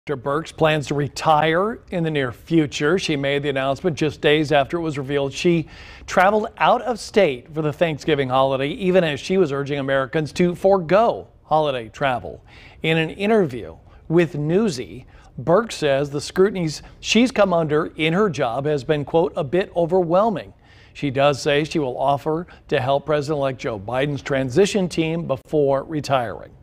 Deborah Birx plans to retire in the near future. She made the announcement just days after it was revealed she traveled out of state for the Thanksgiving holiday, even as she was urging Americans to forego holiday travel. In an interview with Newsy, Birx says the scrutinies she's come under in her job has been, quote, a bit overwhelming. She does say she will offer to help President-elect Joe Biden's transition team before retiring.